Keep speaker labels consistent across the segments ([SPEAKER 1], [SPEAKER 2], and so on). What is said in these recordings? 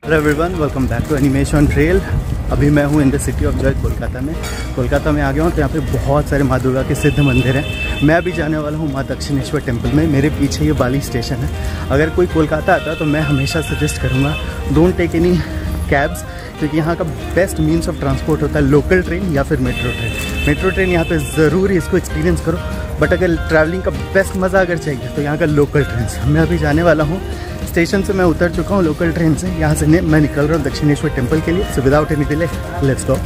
[SPEAKER 1] Hello everyone, welcome back to animation trail. अभी मैं हूँ in the city of joy Kolkata में। कोलकाता में आ गया हूँ तो यहाँ पे बहुत सारे माँ दुर्गा के सिद्ध मंदिर हैं। मैं अभी जाने वाला हूँ माँ दक्षिणेश्वर टेम्पल में। मेरे पीछे ये बाली स्टेशन है। अगर कोई कोलकाता आता है तो मैं हमेशा सजेस्ट करूँगा डोंट टेक एनी कैब्स, क्योंकि यहाँ का बेस्ट मीन्स ऑफ ट्रांसपोर्ट होता है लोकल ट्रेन या फिर मेट्रो ट्रेन। मेट्रो ट्रेन यहाँ पे ज़रूर इसको एक्सपीरियंस करो, बट अगर ट्रैवलिंग का बेस्ट मज़ा अगर चाहिए तो यहाँ का लोकल ट्रेन। मैं अभी जाने वाला हूँ स्टेशन से, मैं उतर चुका हूँ लोकल ट्रेन से। यहाँ से मैं निकल रहा हूँ दक्षिणेश्वर टेम्पल के लिए। So without any delay let's go.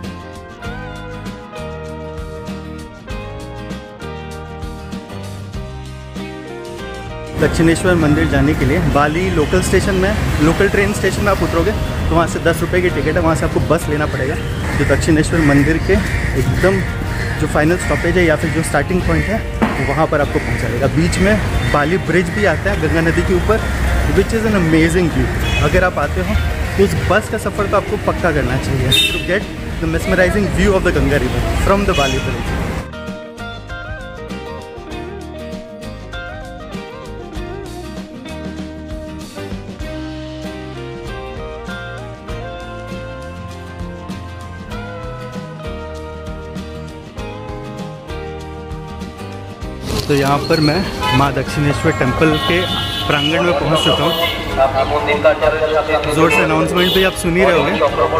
[SPEAKER 1] Dakshineswar मंदिर जाने के लिए बाली लोकल स्टेशन में, लोकल ट्रेन स्टेशन में आप उतरोगे तो वहाँ से 10 रुपये की टिकट है। वहाँ से आपको बस लेना पड़ेगा जो दक्षिणेश्वर मंदिर के एकदम जो फाइनल स्टॉपेज है या फिर जो स्टार्टिंग पॉइंट है वहाँ पर आपको पहुँचाएगा। बीच में बाली ब्रिज भी आता है गंगा नदी के ऊपर, which is an amazing view. अगर आप आते हो तो उस बस का सफ़र तो आपको पक्का करना चाहिए to get the mesmerising view of the Ganga river from the Bali bridge. तो यहाँ पर मैं माँ दक्षिणेश्वर टेम्पल के प्रांगण में पहुँच चुका हूँ। ज़ोर से अनाउंसमेंट भी आप सुन ही रहे होंगे,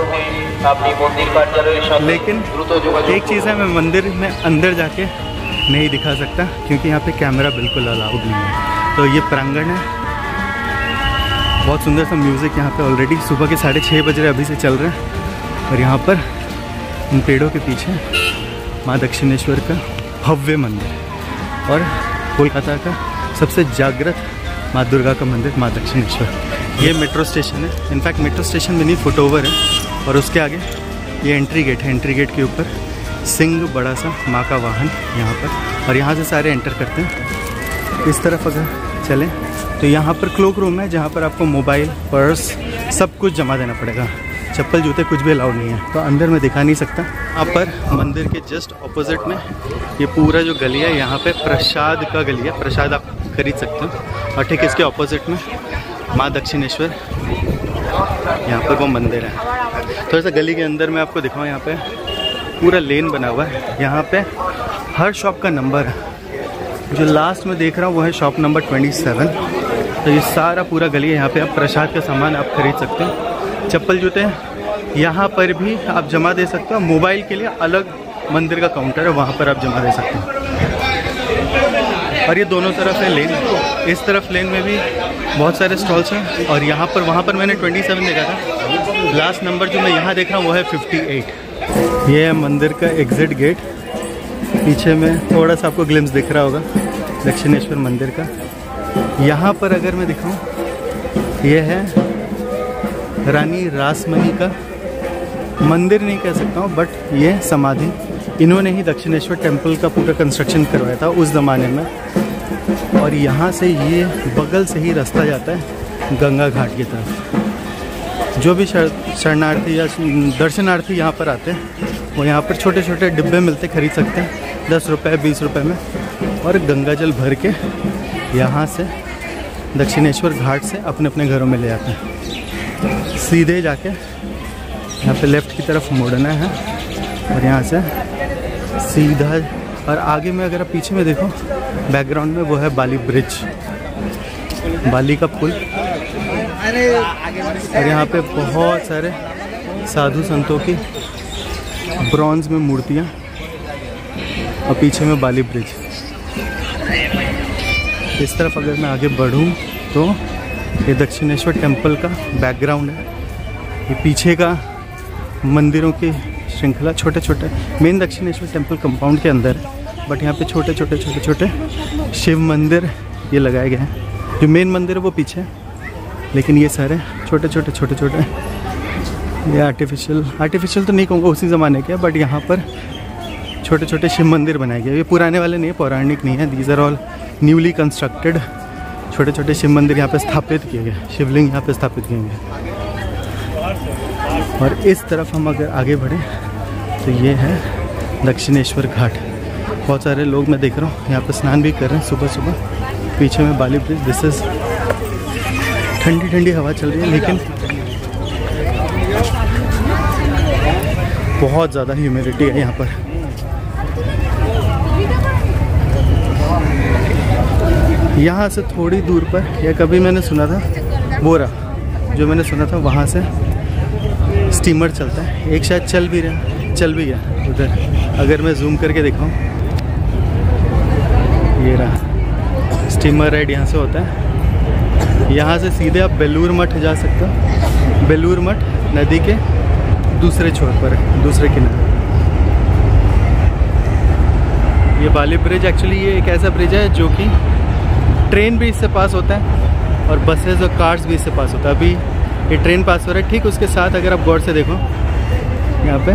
[SPEAKER 1] लेकिन एक चीज़ है, मैं मंदिर में अंदर जाके नहीं दिखा सकता क्योंकि यहाँ पे कैमरा बिल्कुल अलाउड नहीं है। तो ये प्रांगण है, बहुत सुंदर सा म्यूज़िक यहाँ पे ऑलरेडी सुबह के 6:30 बज रहे अभी से चल रहा है। और यहाँ पर इन पेड़ों के पीछे माँ दक्षिणेश्वर का भव्य मंदिर और कोलकाता का सबसे जागृत माँ दुर्गा का मंदिर माँ दक्षिणेश्वर। ये मेट्रो स्टेशन है, इनफैक्ट मेट्रो स्टेशन में नहीं, फुटओवर है। और उसके आगे ये एंट्री गेट है। एंट्री गेट के ऊपर सिंह बड़ा सा माँ का वाहन यहाँ पर, और यहाँ से सारे एंटर करते हैं। इस तरफ अगर चलें तो यहाँ पर क्लोक रूम है जहाँ पर आपको मोबाइल, पर्स सब कुछ जमा देना पड़ेगा। चप्पल जूते कुछ भी अलाउड नहीं है, तो अंदर मैं दिखा नहीं सकता। यहाँ पर मंदिर के जस्ट ऑपोजिट में ये पूरा जो गली है, यहाँ पे प्रसाद का गली है, प्रसाद आप खरीद सकते हो। और ठीक इसके ऑपोजिट में माँ दक्षिणेश्वर, यहाँ पर वो मंदिर है। थोड़ा सा गली के अंदर मैं आपको दिखाऊँ, यहाँ पे पूरा लेन बना हुआ है। यहाँ पे हर शॉप का नंबर है। जो लास्ट में देख रहा हूँ वो है शॉप नंबर 27। तो ये सारा पूरा गली है, यहाँ पे आप प्रसाद का सामान आप खरीद सकते हो। चप्पल जूते यहाँ पर भी आप जमा दे सकते हो। मोबाइल के लिए अलग मंदिर का काउंटर है, वहाँ पर आप जमा दे सकते हो। और ये दोनों तरफ है लेन। इस तरफ लेन में भी बहुत सारे स्टॉल्स हैं, और यहाँ पर वहाँ पर मैंने 27 देखा था। लास्ट नंबर जो मैं यहाँ देख रहा हूँ वो है 58। ये है मंदिर का एग्जिट गेट। पीछे में थोड़ा सा आपको ग्लिम्स दिख रहा होगा दक्षिणेश्वर मंदिर का। यहाँ पर अगर मैं दिखाऊँ, ये है रानी रासमणी का मंदिर नहीं कह सकता हूँ, बट ये समाधि। इन्होंने ही दक्षिणेश्वर टेम्पल का पूरा कंस्ट्रक्शन करवाया था उस ज़माने में। और यहाँ से ये बगल से ही रास्ता जाता है गंगा घाट की तरफ। जो भी शरणार्थी या दर्शनार्थी यहाँ पर आते हैं वो यहाँ पर छोटे छोटे डिब्बे मिलते, खरीद सकते हैं 10 रुपये 20 रुपये में, और गंगा जल भर के यहाँ से दक्षिणेश्वर घाट से अपने अपने घरों में ले जाते हैं। सीधे जाके यहाँ पे लेफ़्ट की तरफ मुड़ना है, और यहाँ से सीधा। और आगे में अगर आप पीछे में देखो बैकग्राउंड में, वो है बाली ब्रिज, बाली का पुल। और यहाँ पे बहुत सारे साधु संतों की ब्रॉन्ज में मूर्तियाँ, और पीछे में बाली ब्रिज। इस तरफ अगर मैं आगे बढ़ूँ तो ये दक्षिणेश्वर टेम्पल का बैकग्राउंड है। ये पीछे का मंदिरों की श्रृंखला, छोटे छोटे मेन दक्षिणेश्वर टेम्पल कंपाउंड के अंदर है, बट यहाँ पे छोटे छोटे शिव मंदिर ये लगाए गए हैं। जो मेन मंदिर है वो पीछे है, लेकिन ये सारे छोटे छोटे ये आर्टिफिशियल तो नहीं कहूँगा, उसी ज़माने के, बट यहाँ पर छोटे छोटे शिव मंदिर बनाए गए। ये पुराने वाले नहीं है, पौराणिक नहीं है, these are all newly constructed छोटे छोटे शिव मंदिर यहाँ पे स्थापित किए गए, शिवलिंग यहाँ पे स्थापित किए गए। और इस तरफ हम अगर आगे बढ़े तो ये है दक्षिणेश्वर घाट। बहुत सारे लोग मैं देख रहा हूँ यहाँ पे स्नान भी कर रहे हैं सुबह सुबह। पीछे में बाली ब्रिज, दिस इज़ ठंडी ठंडी हवा चल रही है, लेकिन बहुत ज़्यादा ह्यूमिडिटी है यहाँ पर। यहाँ से थोड़ी दूर पर, या कभी मैंने सुना था बोरा, जो मैंने सुना था वहाँ से स्टीमर चलता है। एक शायद चल भी गया उधर, अगर मैं जूम करके दिखाऊँ, ये रहा स्टीमर राइड यहाँ से होता है। यहाँ से सीधे आप बेलूर मठ जा सकते हो। बेलूर मठ नदी के दूसरे छोर पर है, दूसरे किनारे। ये बाली ब्रिज एक्चुअली ये एक ऐसा ब्रिज है जो कि ट्रेन भी इससे पास होता है और बसेस और कार्स भी इससे पास होता है। अभी ये ट्रेन पास हो रहा है, ठीक उसके साथ अगर आप गौर से देखो यहाँ पे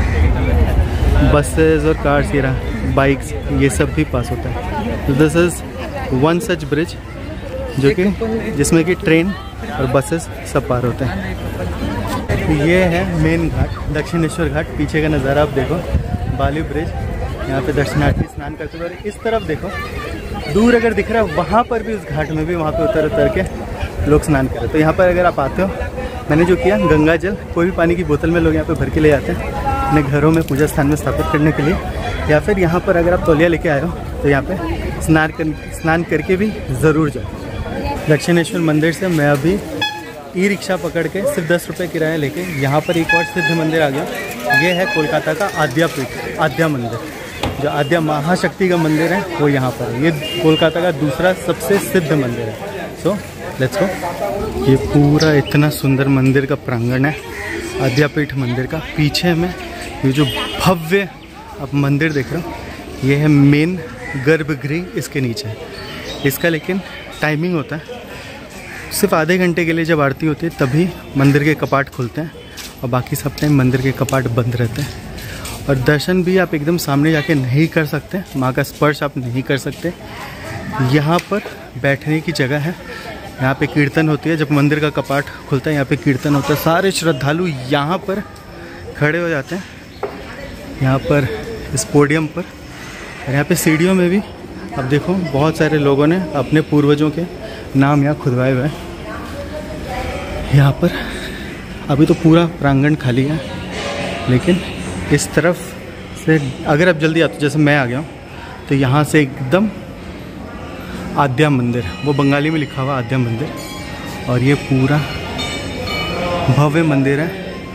[SPEAKER 1] बसेस और कार्स, ये रहा बाइक्स, ये सब भी पास होता है। तो this is one such bridge जो कि जिसमें कि ट्रेन और बसेस सब पार होते हैं। तो ये है मेन घाट, दक्षिणेश्वर घाट। पीछे का नज़ारा आप देखो, बाली ब्रिज, यहाँ पे दर्शनार्थी स्नान करते हुए। इस तरफ देखो, दूर अगर दिख रहा है वहाँ पर भी, उस घाट में भी वहाँ पे उतर के लोग स्नान कर रहे हैं। तो यहाँ पर अगर आप आते हो, मैंने जो किया, गंगा जल कोई भी पानी की बोतल में लोग यहाँ पे भर के ले आते हैं अपने घरों में पूजा स्थान में स्थापित करने के लिए, या फिर यहाँ पर अगर आप तौलिया लेके आए हो तो यहाँ पे स्नान करके भी ज़रूर जाओ। दक्षिणेश्वर मंदिर से मैं अभी ई रिक्शा पकड़ के सिर्फ 10 रुपये किराया लेके यहाँ पर एक और सिद्ध मंदिर आ गया। ये है कोलकाता का आद्यापीठ, आद्या मंदिर, जो आद्या महाशक्ति का मंदिर है वो यहाँ पर है। ये कोलकाता का दूसरा सबसे सिद्ध मंदिर है। So let's go. ये पूरा इतना सुंदर मंदिर का प्रांगण है आद्यापीठ मंदिर का। पीछे में ये जो भव्य आप मंदिर देख रहे हो, ये है मेन गर्भगृह, इसके नीचे। इसका लेकिन टाइमिंग होता है, सिर्फ आधे घंटे के लिए जब आरती होती है तभी मंदिर के कपाट खुलते हैं, और बाकी सब टाइम मंदिर के कपाट बंद रहते हैं। और दर्शन भी आप एकदम सामने जाके नहीं कर सकते, माँ का स्पर्श आप नहीं कर सकते। यहाँ पर बैठने की जगह है, यहाँ पे कीर्तन होती है। जब मंदिर का कपाट खुलता है यहाँ पे कीर्तन होता है। सारे श्रद्धालु यहाँ पर खड़े हो जाते हैं, यहाँ पर इस पोडियम पर। और यहाँ पे सीढ़ियों में भी अब देखो बहुत सारे लोगों ने अपने पूर्वजों के नाम यहाँ खुदवाए हुए हैं। यहाँ पर अभी तो पूरा प्रांगण खाली है, लेकिन इस तरफ से अगर आप जल्दी आते, जैसे मैं आ गया हूँ, तो यहाँ से एकदम आद्या मंदिर, वो बंगाली में लिखा हुआ आद्या मंदिर, और ये पूरा भव्य मंदिर है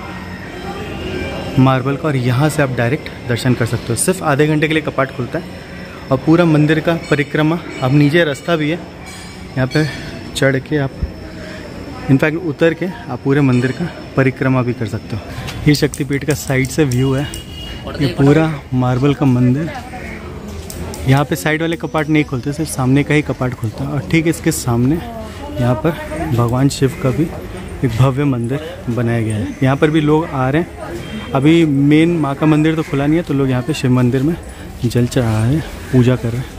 [SPEAKER 1] मार्बल का। और यहाँ से आप डायरेक्ट दर्शन कर सकते हो। सिर्फ आधे घंटे के लिए कपाट खुलता है, और पूरा मंदिर का परिक्रमा, अब नीचे रास्ता भी है, यहाँ पे चढ़ के आप, इनफैक्ट उतर के आप पूरे मंदिर का परिक्रमा भी कर सकते हो। ये शक्तिपीठ का साइड से व्यू है, ये पूरा मार्बल का मंदिर। यहाँ पे साइड वाले कपाट नहीं खुलते, सिर्फ सामने का ही कपाट खुलता है। और ठीक इसके सामने यहाँ पर भगवान शिव का भी एक भव्य मंदिर बनाया गया है। यहाँ पर भी लोग आ रहे हैं। अभी मेन माँ का मंदिर तो खुला नहीं है, तो लोग यहाँ पे शिव मंदिर में जल चढ़ा रहे हैं, पूजा कर रहे हैं।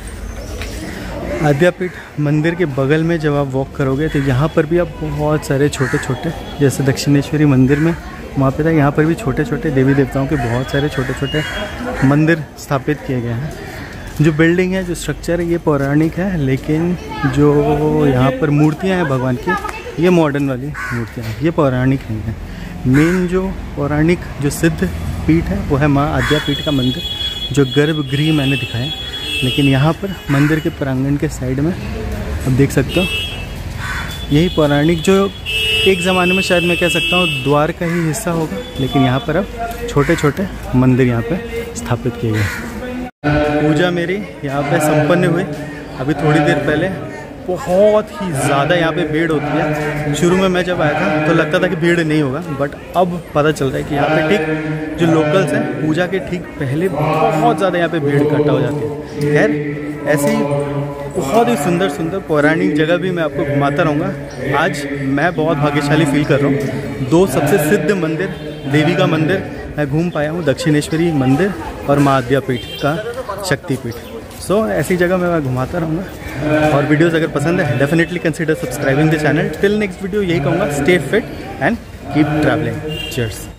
[SPEAKER 1] आद्यापीठ मंदिर के बगल में जब आप वॉक करोगे तो यहाँ पर भी आप बहुत सारे छोटे छोटे, जैसे दक्षिणेश्वरी मंदिर में वहाँ पे था, यहाँ पर भी छोटे छोटे देवी देवताओं के बहुत सारे छोटे छोटे मंदिर स्थापित किए गए हैं। जो बिल्डिंग है, जो स्ट्रक्चर है, ये पौराणिक है, लेकिन जो यहाँ पर मूर्तियाँ हैं भगवान की, ये मॉडर्न वाली मूर्तियाँ हैं, ये पौराणिक नहीं है। मेन जो पौराणिक जो सिद्ध पीठ है वो है माँ आद्यापीठ का मंदिर, जो गर्भगृह मैंने दिखाया। लेकिन यहाँ पर मंदिर के प्रांगण के साइड में आप देख सकते हो, यही पौराणिक, जो एक ज़माने में शायद मैं कह सकता हूँ द्वार का ही हिस्सा होगा, लेकिन यहाँ पर अब छोटे छोटे मंदिर यहाँ पे स्थापित किए गए। पूजा मेरी यहाँ पे संपन्न हुई अभी थोड़ी देर पहले। बहुत ही ज़्यादा यहाँ पे भीड़ होती है। शुरू में मैं जब आया था तो लगता था कि भीड़ नहीं होगा, बट अब पता चल रहा है कि यहाँ पे ठीक जो लोकल्स हैं, पूजा के ठीक पहले बहुत ज़्यादा यहाँ पे भीड़ इकट्ठा हो जाती है। खैर, ऐसी बहुत ही सुंदर सुंदर पौराणिक जगह भी मैं आपको घुमाता रहूँगा। आज मैं बहुत भाग्यशाली फील कर रहा हूँ। दो सबसे सिद्ध मंदिर, देवी का मंदिर मैं घूम पाया हूँ, दक्षिणेश्वरी मंदिर और माँ आद्यापीठ का शक्तिपीठ। सो ऐसी जगह मैं घुमाता रहूँगा। और वीडियोस अगर पसंद है, definitely consider subscribing the channel. Till next video यही कहूँगा, stay fit and keep travelling. Cheers.